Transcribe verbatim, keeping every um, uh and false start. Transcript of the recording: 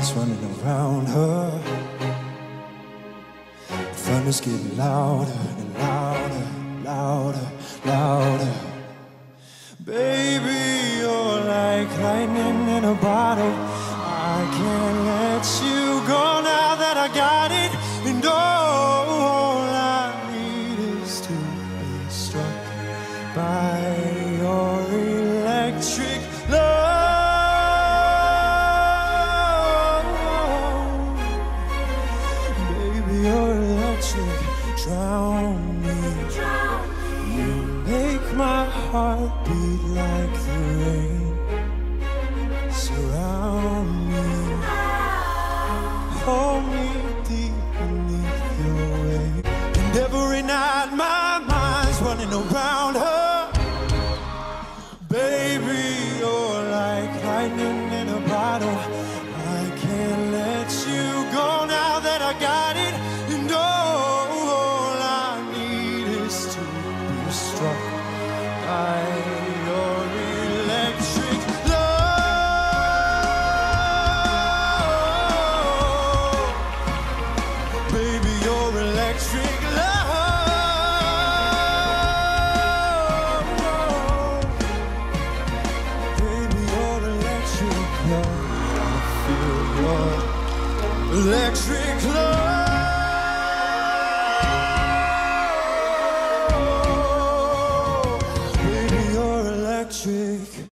mind's running around her. The thunder's getting louder and louder, louder, louder. Baby, you're like lightning in a bottle. I can't let you go now that I got it. And all I need is to be struck by your electric love. Baby, your electric drown me. You make my heart beat like the rain. Surround me, hold me deep beneath your wave. And every night my mind's running around her. Baby, you're like lightning in a bottle. I can't let you go now that I got it. And all I need is to be struck by your electric love. Baby, your electric love. Baby, your electric love. I feel your electric love.